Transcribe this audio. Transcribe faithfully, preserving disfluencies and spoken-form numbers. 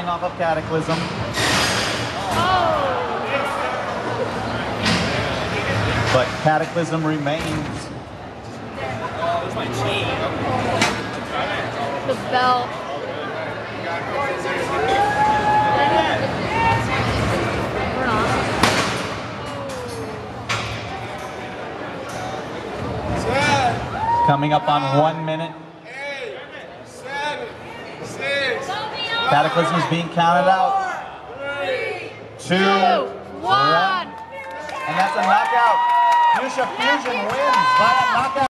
flying off of Cataclysm. But Cataclysm remains. The belt. We're not. Coming up on one minute. Eight, seven, six, Cataclysm is being counted out. Two, one. And that's a knockout. Fuchsia Fusion wins via knockout.